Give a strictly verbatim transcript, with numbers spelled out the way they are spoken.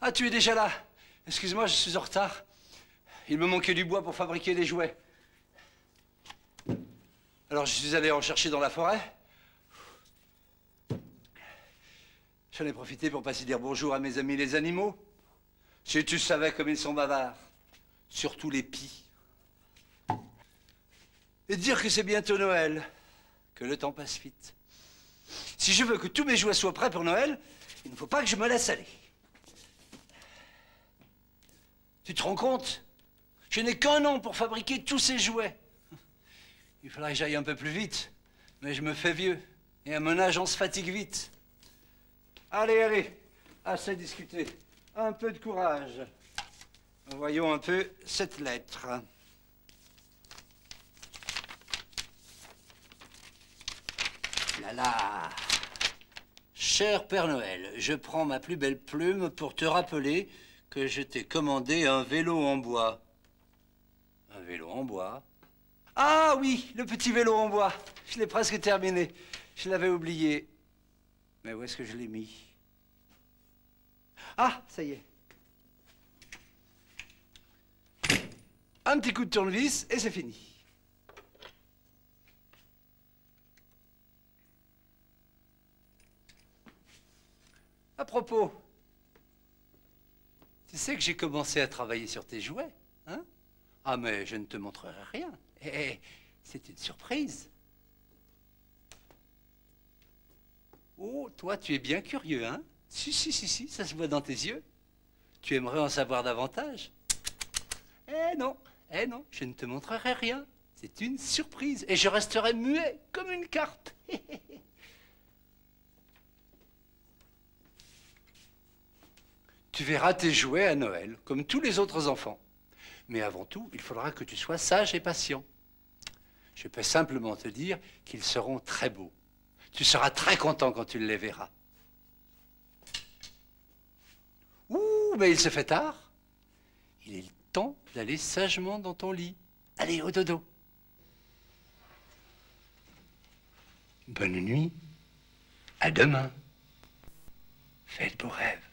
Ah, tu es déjà là. Excuse-moi, je suis en retard. Il me manquait du bois pour fabriquer des jouets. Alors, je suis allé en chercher dans la forêt. J'en ai profité pour passer dire bonjour à mes amis les animaux. Si tu savais comme ils sont bavards. Surtout les pies. Et dire que c'est bientôt Noël. Que le temps passe vite. Si je veux que tous mes jouets soient prêts pour Noël, il ne faut pas que je me laisse aller. Tu te rends compte? Je n'ai qu'un an pour fabriquer tous ces jouets. Il faudrait que j'aille un peu plus vite, mais je me fais vieux. Et à mon âge, on se fatigue vite. Allez, allez, assez discuté. Un peu de courage. Voyons un peu cette lettre. Là là. Cher Père Noël, je prends ma plus belle plume pour te rappeler que je t'ai commandé un vélo en bois. Un vélo en bois? Ah oui, le petit vélo en bois. Je l'ai presque terminé. Je l'avais oublié. Mais où est-ce que je l'ai mis? Ah, ça y est. Un petit coup de tournevis et c'est fini. À propos, tu sais que j'ai commencé à travailler sur tes jouets, hein? Ah, mais je ne te montrerai rien. Eh, c'est une surprise. Oh, toi, tu es bien curieux, hein? Si, si, si, si, ça se voit dans tes yeux. Tu aimerais en savoir davantage? Eh non, eh non, je ne te montrerai rien. C'est une surprise et je resterai muet comme une carpe. Tu verras tes jouets à Noël, comme tous les autres enfants. Mais avant tout, il faudra que tu sois sage et patient. Je peux simplement te dire qu'ils seront très beaux. Tu seras très content quand tu les verras. Ouh, mais il se fait tard. Il est temps d'aller sagement dans ton lit. Allez, au dodo. Bonne nuit. À demain. Fais de beaux rêves.